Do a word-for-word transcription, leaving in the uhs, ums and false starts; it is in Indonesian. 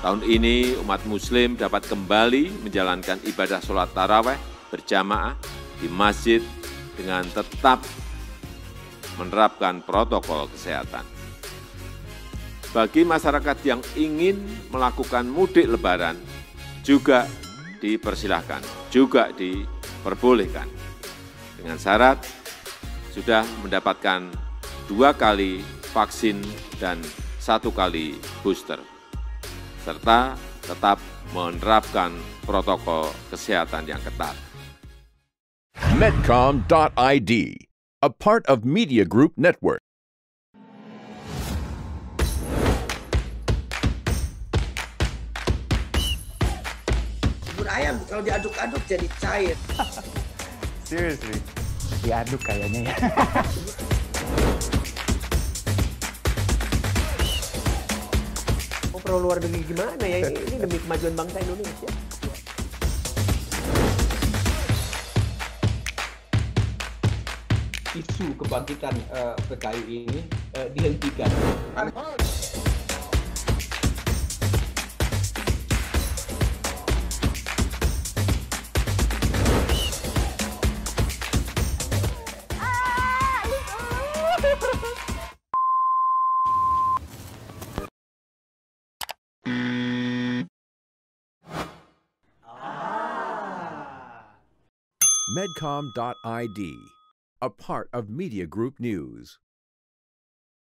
Tahun ini umat muslim dapat kembali menjalankan ibadah sholat taraweh berjamaah di masjid dengan tetap menerapkan protokol kesehatan. Bagi masyarakat yang ingin melakukan mudik lebaran juga dipersilahkan, juga diperbolehkan. Dengan syarat sudah mendapatkan dua kali vaksin dan satu kali booster, serta tetap menerapkan protokol kesehatan yang ketat. Medcom dot I D, a part of Media Group Network. Bubur ayam kalau diaduk-aduk jadi cair. Seriously, diaduk kayaknya ya. Oh, perlu luar negeri gimana ya? Ini demi kemajuan bangsa Indonesia. Isu kebangkitan uh, P K I ini uh, dihentikan. Medcom dot I D, a part of Media Group News.